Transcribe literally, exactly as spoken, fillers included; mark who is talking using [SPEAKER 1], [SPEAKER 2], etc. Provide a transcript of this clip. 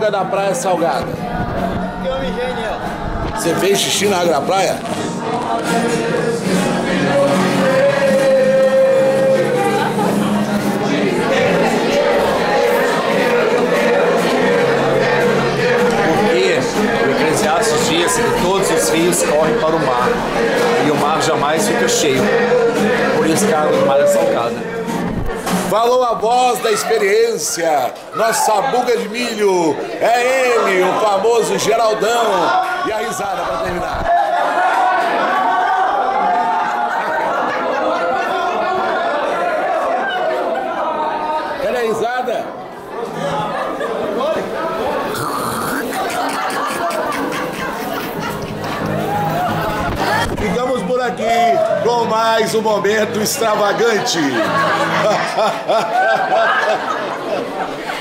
[SPEAKER 1] água da Praia Salgada?
[SPEAKER 2] Que eu me engenho.
[SPEAKER 1] Você fez xixi na água da praia?
[SPEAKER 3] Porque o Eclesiastes diz que todos os rios correm para o mar e o mar jamais fica cheio. Por isso que a água do mar é salgada.
[SPEAKER 1] Falou a voz da experiência, nossa buga de milho, é ele, o famoso Geraldão. E a risada para terminar. Cadê a risada? Ficamos por aqui com mais um momento extravagante.